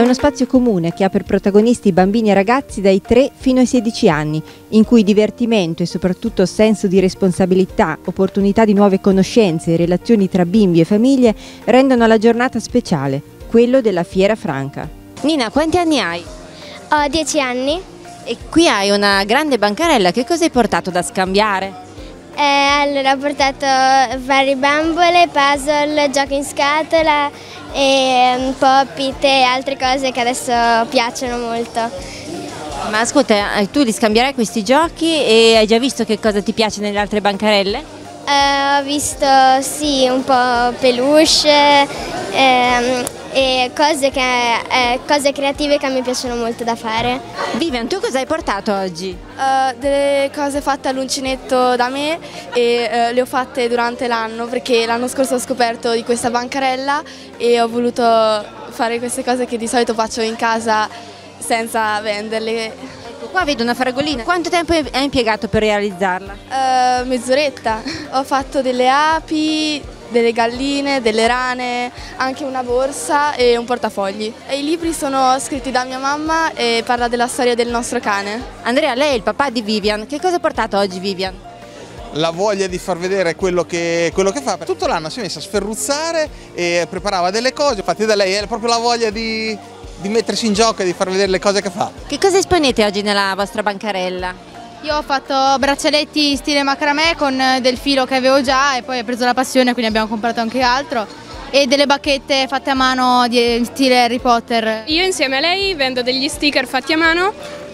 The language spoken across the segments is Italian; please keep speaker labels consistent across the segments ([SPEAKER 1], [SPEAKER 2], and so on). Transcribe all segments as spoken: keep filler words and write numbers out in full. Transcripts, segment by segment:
[SPEAKER 1] uno spazio comune che ha per protagonisti bambini e ragazzi dai tre fino ai sedici anni, in cui divertimento e soprattutto senso di responsabilità, opportunità di nuove conoscenze e relazioni tra bimbi e famiglie rendono la giornata speciale, quello della Fiera Franca. Nina, quanti anni hai?
[SPEAKER 2] Ho dieci anni.
[SPEAKER 1] E qui hai una grande bancarella, che cosa hai portato da scambiare?
[SPEAKER 2] Eh, allora ho portato varie bambole, puzzle, giochi in scatola e pop-it e altre cose che adesso piacciono molto.
[SPEAKER 1] Ma ascolta, tu li scambierai questi giochi e hai già visto che cosa ti piace nelle altre bancarelle?
[SPEAKER 2] Eh, ho visto sì un po' peluche ehm, e cose, che, eh, cose creative che a me piacciono molto da fare.
[SPEAKER 1] Vivian, tu cosa hai portato oggi?
[SPEAKER 3] Uh, delle cose fatte all'uncinetto da me e uh, le ho fatte durante l'anno perché l'anno scorso ho scoperto di questa bancarella e ho voluto fare queste cose che di solito faccio in casa senza venderle.
[SPEAKER 1] Ecco, qua vedo una fragolina. Quanto tempo hai impiegato per realizzarla?
[SPEAKER 3] Uh, mezz'oretta. Ho fatto delle api, delle galline, delle rane, anche una borsa e un portafogli. E i libri sono scritti da mia mamma e parla della storia del nostro cane.
[SPEAKER 1] Andrea, lei è il papà di Vivian. Che cosa ha portato oggi Vivian?
[SPEAKER 4] La voglia di far vedere quello che, quello che fa. Tutto l'anno si è messa a sferruzzare e preparava delle cose. Infatti da lei è proprio la voglia di, di mettersi in gioco e di far vedere le cose che fa.
[SPEAKER 1] Che cosa esponete oggi nella vostra bancarella?
[SPEAKER 5] Io ho fatto braccialetti stile macramè con del filo che avevo già e poi ho preso la passione, quindi abbiamo comprato anche altro, e delle bacchette fatte a mano di stile Harry Potter.
[SPEAKER 6] Io insieme a lei vendo degli sticker fatti a mano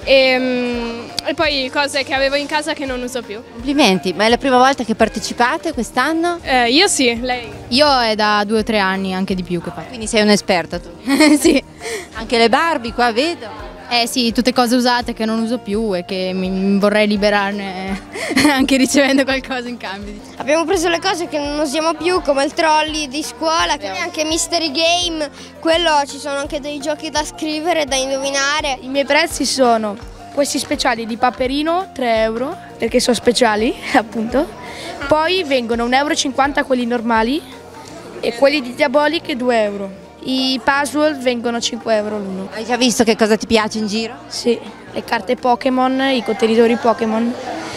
[SPEAKER 6] e, e poi cose che avevo in casa che non uso più.
[SPEAKER 1] Complimenti, ma è la prima volta che partecipate quest'anno?
[SPEAKER 6] Eh, io sì, lei?
[SPEAKER 5] Io è da due o tre anni, anche di più che faccio.
[SPEAKER 1] Quindi sei un'esperta tu?
[SPEAKER 5] Sì.
[SPEAKER 1] Anche le Barbie qua vedo?
[SPEAKER 5] Eh sì, tutte cose usate che non uso più e che mi vorrei liberarne anche ricevendo qualcosa in cambio.
[SPEAKER 2] Abbiamo preso le cose che non usiamo più come il trolley di scuola, che anche Mystery Game, quello ci sono anche dei giochi da scrivere, da indovinare.
[SPEAKER 7] I miei prezzi sono questi speciali di Paperino, tre euro, perché sono speciali appunto, poi vengono un euro e cinquanta quelli normali e quelli di Diabolic due euro. I puzzle vengono cinque euro l'uno.
[SPEAKER 1] Hai già visto che cosa ti piace in giro?
[SPEAKER 7] Sì, le carte Pokémon, i contenitori Pokémon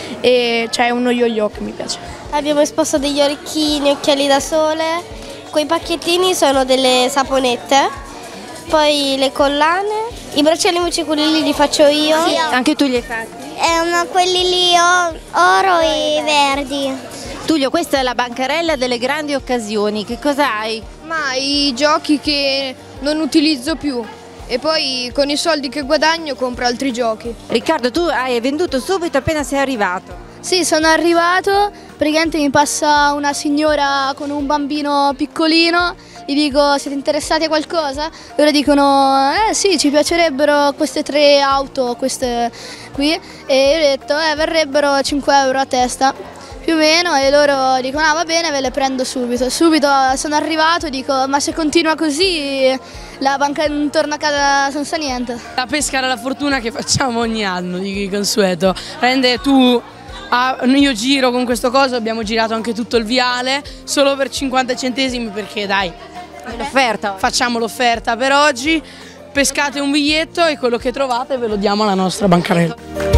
[SPEAKER 7] e c'è uno yo-yo che mi piace.
[SPEAKER 2] Abbiamo esposto degli orecchini, occhiali da sole, quei pacchettini sono delle saponette, poi le collane, i bracciali invece quelli lì li faccio io.
[SPEAKER 1] Sì, anche tu li hai fatti?
[SPEAKER 2] Eh, quelli lì oro e verdi.
[SPEAKER 1] Tullio, questa è la bancarella delle grandi occasioni, che cosa hai?
[SPEAKER 8] Ma i giochi che non utilizzo più e poi con i soldi che guadagno compro altri giochi.
[SPEAKER 1] Riccardo, tu hai venduto subito appena sei arrivato?
[SPEAKER 9] Sì, sono arrivato, praticamente mi passa una signora con un bambino piccolino, gli dico siete interessati a qualcosa? Loro dicono eh sì, ci piacerebbero queste tre auto, queste qui, e io ho detto eh verrebbero cinque euro a testa. Più o meno, e loro dicono ah va bene, ve le prendo subito. Subito sono arrivato e dico ma se continua così la banca non torna a casa senza niente.
[SPEAKER 10] La pesca alla fortuna che facciamo ogni anno di consueto. Rende tu, ah, io giro con questo coso, abbiamo girato anche tutto il viale solo per cinquanta centesimi perché dai,
[SPEAKER 1] l'offerta.
[SPEAKER 10] Facciamo l'offerta per oggi, pescate un biglietto e quello che trovate ve lo diamo alla nostra bancarella.